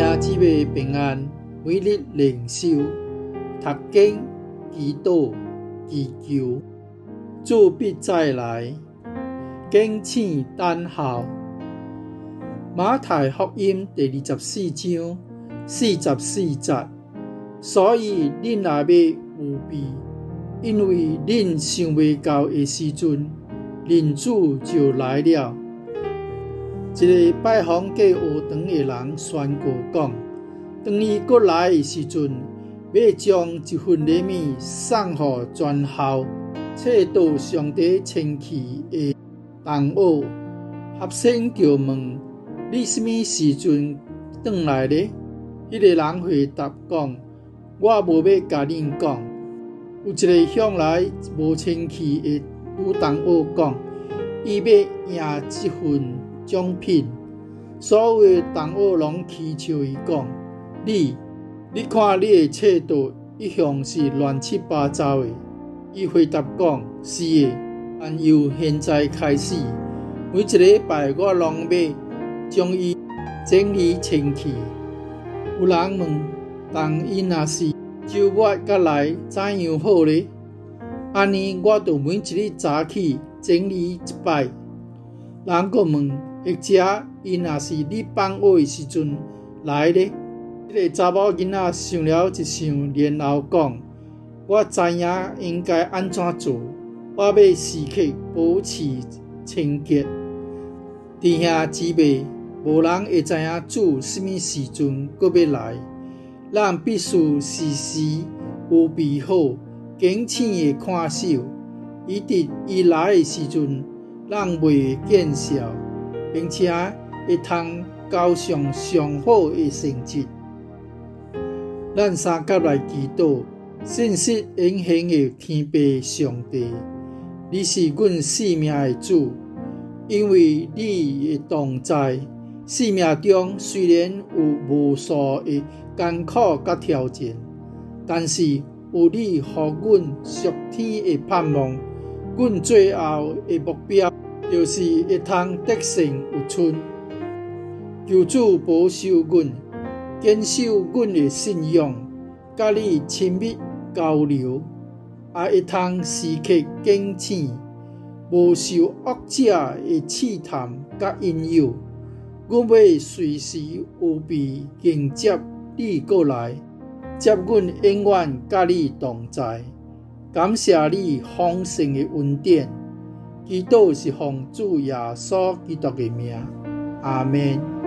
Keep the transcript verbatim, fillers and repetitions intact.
兄姊妹平安，每日灵修、读经、祈祷、祈求，主必再来，敬请等候。马太福音第二十四章四十四节，所以恁也要有备，因为恁想未到的时阵，恁主就来了。一个拜访过学堂的人宣告讲，当伊过来的时阵，要将一份礼物送予全校测度上帝千去的同学。学生就问：你什么时阵转来呢？迄、那个人回答讲：我无要甲恁讲。有一个向来无千去的女同学讲，伊要赢这份奖品。所有的同学拢祈求伊讲：你，你看你的测度一向是乱七八糟的。伊回答讲：是的，但由现在开始，每一个礼拜我拢要将伊整理清气。有人问：但伊若是周末甲来，怎样好呢？安尼我就每一日早起整理一摆。人佫问：或者伊若是你放学的时阵来呢？迄、那个查某囡仔想了一想，然后讲：我知影应该安怎做，我要时刻保持清洁。弟兄姊妹，无人会知影主什么时阵佫要来，咱必须时时有备好，警醒的看守，以致伊来的时阵，咱袂见笑，并且会通交上上好的成绩。咱三甲来祈祷，信实永恒的天父上帝，你是阮生命的主，因为你的同在，生命中虽然有无数的艰苦甲挑战，但是有你予阮属天的盼望，阮最后的目标就是会通得胜有剩。求主保守阮，坚守阮的信仰，甲你亲密交流，也会通时刻警醒，无受恶者的试探甲引诱。阮要随时有备迎接你过来，接阮永远甲你同在。感谢你丰盛的恩典，祈祷是奉主耶稣基督的名，阿们。